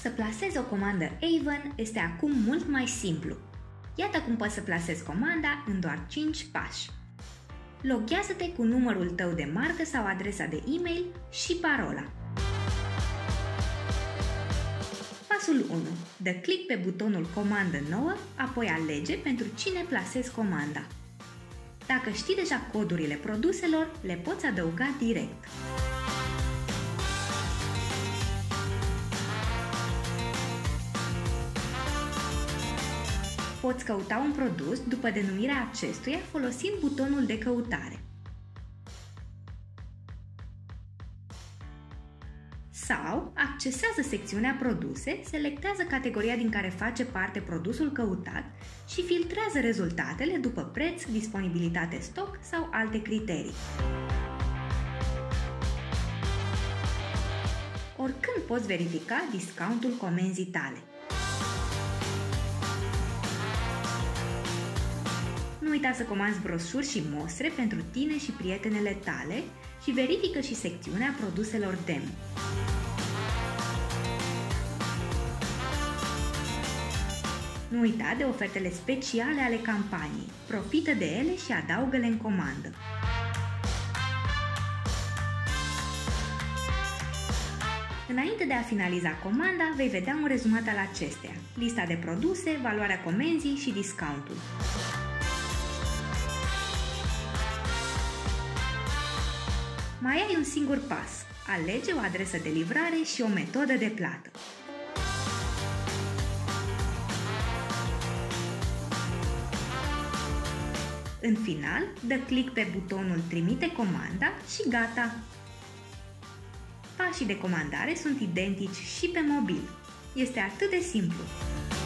Să plasezi o comandă Avon este acum mult mai simplu. Iată cum poți să plasezi comanda în doar 5 pași. Loghează-te cu numărul tău de marcă sau adresa de e-mail și parola. Pasul 1. Dă click pe butonul Comandă nouă, apoi alege pentru cine plasezi comanda. Dacă știi deja codurile produselor, le poți adăuga direct. Poți căuta un produs după denumirea acestuia folosind butonul de căutare. Sau accesează secțiunea Produse, selectează categoria din care face parte produsul căutat și filtrează rezultatele după preț, disponibilitate stoc sau alte criterii. Oricând poți verifica discountul comenzii tale. Nu uita să comanzi broșuri și mostre pentru tine și prietenele tale și verifică și secțiunea produselor demo. Nu uita de ofertele speciale ale campaniei. Profită de ele și adaugă-le în comandă. Înainte de a finaliza comanda, vei vedea un rezumat al acesteia, lista de produse, valoarea comenzii și discountul. Mai ai un singur pas. Alege o adresă de livrare și o metodă de plată. În final, dă click pe butonul Trimite comanda și gata! Pașii de comandare sunt identici și pe mobil. Este atât de simplu!